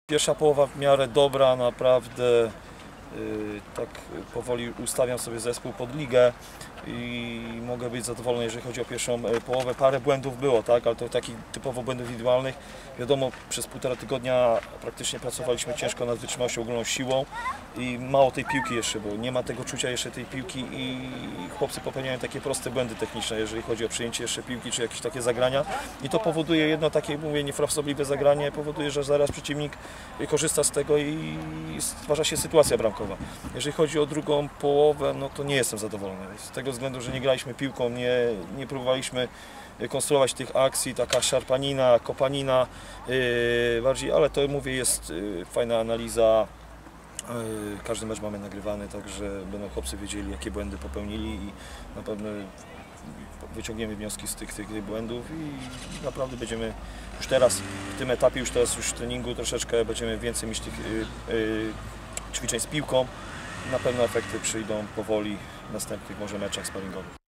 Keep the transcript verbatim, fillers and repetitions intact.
Pierwsza połowa w miarę dobra, naprawdę yy, tak powoli ustawiam sobie zespół pod ligę i mogę być zadowolony, jeżeli chodzi o pierwszą połowę. Parę błędów było, tak, ale to takich typowo błędów indywidualnych. Wiadomo, przez półtora tygodnia praktycznie pracowaliśmy ciężko nad wytrzymałością, ogólną siłą i mało tej piłki jeszcze było. Nie ma tego czucia jeszcze tej piłki i chłopcy popełniają takie proste błędy techniczne, jeżeli chodzi o przyjęcie jeszcze piłki czy jakieś takie zagrania. I to powoduje jedno takie, mówię, niefrasobliwe zagranie, powoduje, że zaraz przeciwnik korzysta z tego i stwarza się sytuacja bramkowa. Jeżeli chodzi o drugą połowę, no to nie jestem zadowolony. Z tego względu, że nie graliśmy piłką, nie, nie próbowaliśmy konstruować tych akcji, taka szarpanina, kopanina yy, bardziej, ale to mówię, jest yy, fajna analiza. Yy, każdy mecz mamy nagrywany, także będą chłopcy wiedzieli, jakie błędy popełnili i na pewno wyciągniemy wnioski z tych, tych błędów i naprawdę będziemy już teraz w tym etapie, już teraz już w treningu troszeczkę będziemy więcej mieć tych yy, yy, ćwiczeń z piłką. Na pewno efekty przyjdą powoli w następnych może meczach sparingowych.